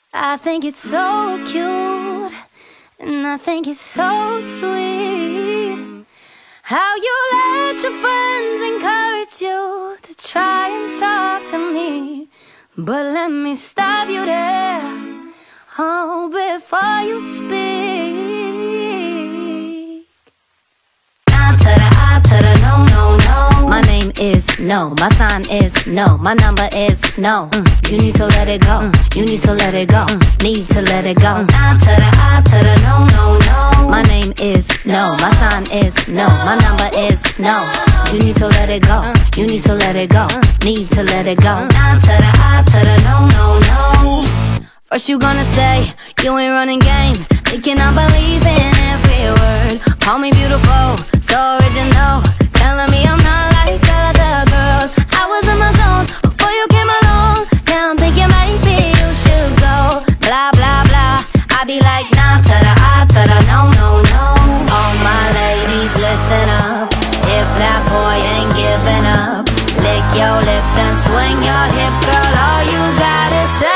I think it's so cute, and I think it's so sweet how you let your friends encourage you to try and talk to me. But let me stop you there, oh, before you speak. I to the I to the no, no, no. My name is no, my sign is no, my number is no. You need to let it go, you need to let it go, need to let it go. I to the no, no, no. My name is no, my sign is no, my number is no. You need to let it go, you need to let it go, need to let it go. I to the no, no, no. First you gonna say you ain't running game, thinking I believe in every word. Call me beautiful, so original, telling me I'm not like other girls. I was in my zone before you came along. Now I'm thinking maybe you should go. Blah, blah, blah, I be like nah to the I to the no, no, no. All my ladies listen up, if that boy ain't giving up, lick your lips and swing your hips, girl, all you gotta say.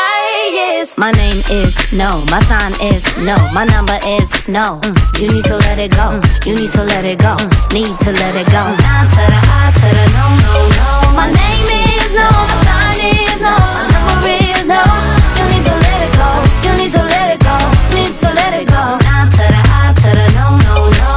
My name is no, my sign is no, my number is no. You need to let it go, you need to let it go, need to let it go. I to the no, no, no. My name is no, my sign is no, my number is no. You need to let it go, you need to let it go, need to let it go. I to the no, no,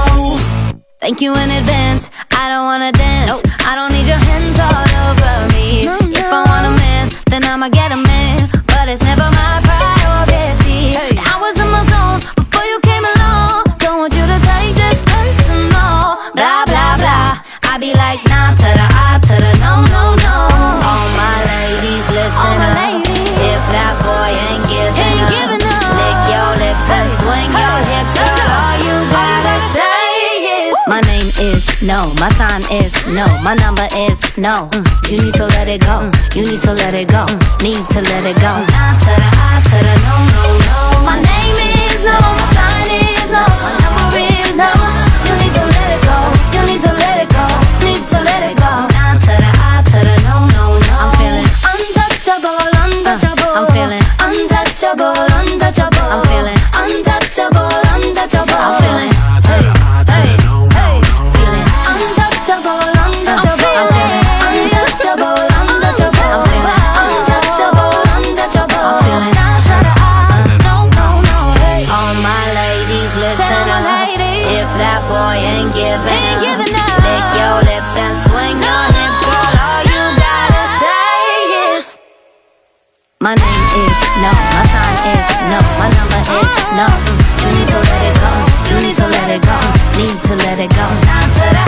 no. Thank you in advance, I don't wanna dance, I don't need your hands all over me. If I want a man, then I'ma get a man, but it's never my priority. I was in my zone before you came along, don't want you to take this personal. Blah, blah, blah, I be like nah to the I to the no, no, no. All my ladies listen up, if that boy ain't giving up, lick your lips and swing your hips, girl, all you gotta say is my name is no, my sign is no, my number is no. You need to let it go, you need to let it go, need to let it go. I to the no, no, no. My name is no, my sign is no, my number is no. You need to let it go, you need to let it go, need to let it go. I to the no, no, no. I'm feeling untouchable, untouchable. I'm feeling untouchable, untouchable. I'm feeling untouchable, untouchable. I'm feeling hey, hey, hey, feeling untouchable, untouchable. I'm feeling untouchable, untouchable. I'm feeling untouchable, untouchable. I'm feeling no, no, no. All my ladies listen up, if that boy ain't giving up, lick your lips and swing your hips, girl, all you gotta say is my name is no, my sign is no, my number is no. You need to let it go, you need to let it go, need to let it go.